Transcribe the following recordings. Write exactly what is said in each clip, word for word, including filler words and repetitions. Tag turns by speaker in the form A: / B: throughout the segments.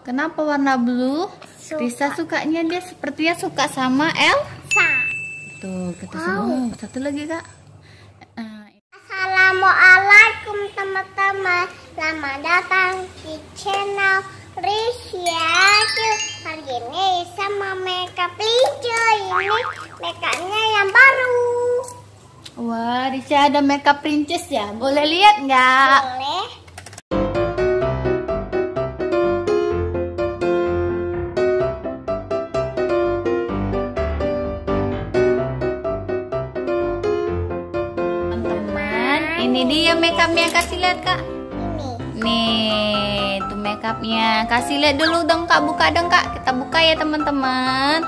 A: Kenapa warna blue?
B: Suka.
A: Risa sukanya dia sepertinya suka sama Elsa. Tuh, kita
B: Wow.
A: semua. Satu lagi, Kak. Uh,
B: Assalamualaikum teman-teman. Selamat datang di channel Risya. Hari ini sama makeup Risya. Ini makeupnya yang baru.
A: Wah, Risha ada makeup princess ya? Boleh lihat nggak?
B: Boleh.
A: Teman-teman, ini dia makeupnya, kasih lihat Kak.
B: Ini.
A: Nih, itu makeupnya. Kasih lihat dulu dong Kak, buka dong Kak. Kita buka ya teman-teman.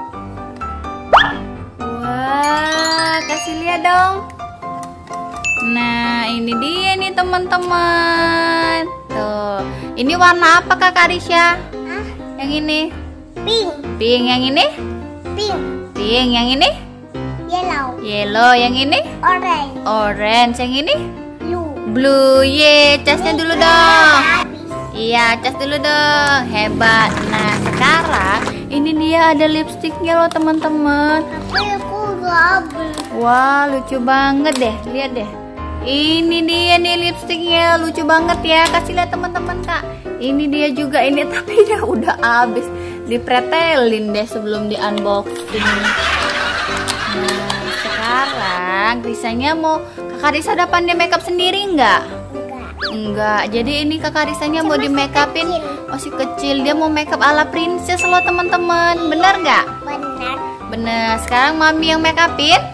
A: Wah, kasih lihat dong. Nah, ini dia nih teman-teman. Tuh, ini warna apa Kak Risha?
B: Hah?
A: Yang ini?
B: Pink.
A: Pink. Yang ini?
B: Pink.
A: Pink. Yang ini?
B: Yellow.
A: Yellow. Yang ini?
B: Orange.
A: Orange. Yang ini?
B: Blue.
A: Blue. Ye, casnya dulu
B: Ini
A: dong.
B: habis.
A: Iya, cas dulu dong. Hebat. Nah, sekarang ini dia ada lipstiknya loh teman-teman.
B: Tapi aku udah habis.
A: Wah, lucu banget deh. Lihat deh. Ini dia nih lipstiknya, lucu banget ya. Kasih lihat teman-teman Kak. Ini dia juga ini, tapi dia udah habis. Dipretelin deh sebelum di unboxing. Nah, sekarang Risanya mau Kakak Risa ada pandai makeup sendiri nggak?
B: Enggak.
A: Enggak. Jadi ini Kakak Risanya mau
B: Masih
A: di makeupin
B: kecil.
A: masih kecil. Dia mau makeup ala princess loh teman-teman. Bener nggak?
B: Benar.
A: Bener. Sekarang Mami yang makeupin.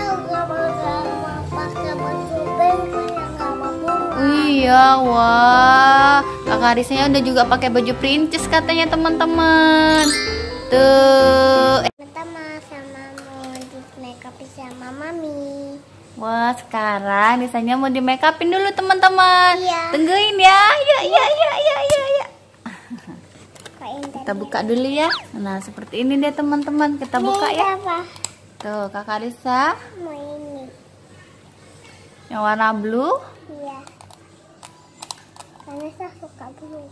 A: Iya, wah. Kakak Risanya udah juga pakai baju princess katanya teman-teman. Tuh.
B: Teman-teman sama mau di makeup sama Mami.
A: Wah, sekarang Risanya mau di makeupin dulu teman-teman.
B: Iya.
A: Tungguin ya. Ya, ya, ya, ya, ya, ya.
B: Kita
A: Kita buka dulu ya. Nah, seperti ini dia teman-teman. Kita buka ya.
B: Apa?
A: Tuh, Kakak Risa
B: Mau ini.
A: yang warna blue.
B: Iya. Karena saya suka blue.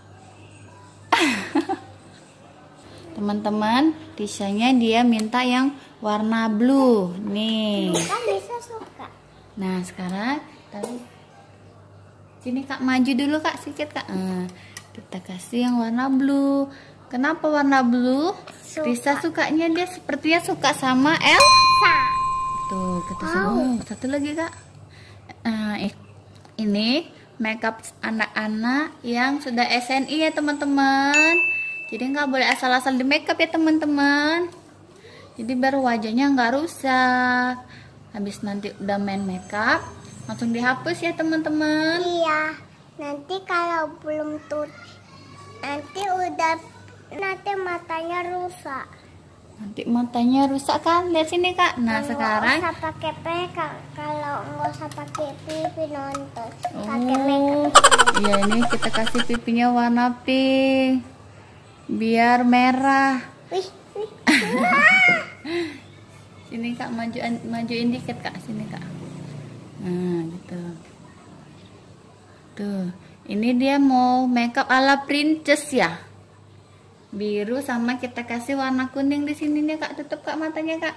A: Teman-teman, Risanya dia minta yang warna blue. Nih.
B: Kan bisa suka.
A: Nah, sekarang taruh sini Kak, maju dulu Kak sedikit Kak. Nah, kita kasih yang warna blue. Kenapa warna blue?
B: Suka.
A: Risa sukanya dia sepertinya suka sama Elsa. Tuh, kita
B: Wow.
A: semua. Satu lagi Kak. Nah, ini makeup anak-anak yang sudah S N I ya teman-teman. Jadi nggak boleh asal-asal di makeup ya teman-teman. Jadi biar wajahnya nggak rusak. Habis nanti udah main makeup, langsung dihapus ya teman-teman.
B: Iya. Nanti kalau belum tut, nanti udah nanti matanya rusak.
A: Nanti matanya rusak kan? Lihat sini Kak. Nah,
B: Nggak
A: sekarang
B: usah pakai makeup. Kalau nggak usah pakai pipi nonton, pakai
A: oh,
B: makeup.
A: iya ini kita kasih pipinya warna pink. Biar merah.
B: Wih, wih.
A: Sini Kak, maju majuin dikit Kak, sini Kak. Nah, gitu. Tuh, ini dia mau makeup ala princess ya. Biru sama kita kasih warna kuning di sini nih Kak. Tutup Kak matanya Kak.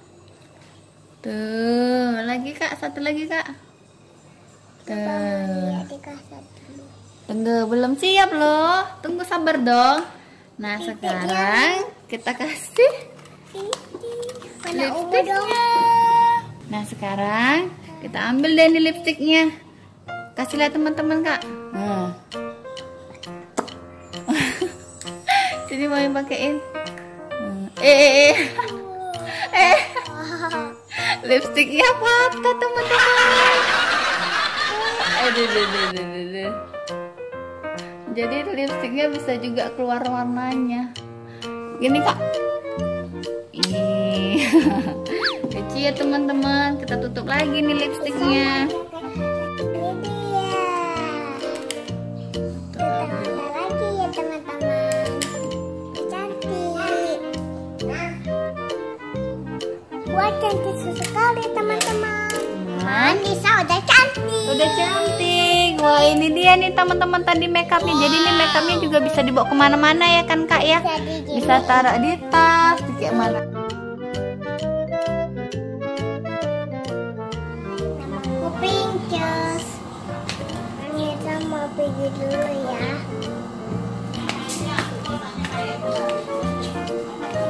A: Tuh, lagi Kak, satu lagi Kak. Tuh.
B: Ya, dikasih dulu.
A: Tunggu, belum siap loh. Tunggu sabar dong. Nah, sekarang kita kasih
B: Mana ungu dong?
A: lipstiknya. Nah, sekarang kita ambil deh nih lipstiknya. Kasih lihat teman-teman Kak. Nah. Sini mau pakein. Eh, eh, eh. eh. Lipstiknya patah teman-teman. Aduh, aduh, aduh, aduh, aduh. Jadi lipstiknya bisa juga keluar warnanya. Gini Kak. Ih. Kecil ya teman-teman. Kita tutup lagi nih lipstiknya.
B: Ini dia. Kita ambil lagi ya teman-teman. Cantik. Nah. Wah, cantik sekali teman-teman.
A: Nah,
B: Nisa udah cantik.
A: udah cantik. Wah, ini dia nih teman-teman tadi makeupnya. Jadi ini makeupnya juga bisa dibawa kemana-mana ya kan kak ya? Bisa taruh di tas, di kayak mana?
B: Namaku Pincus. Kita mau pergi dulu ya.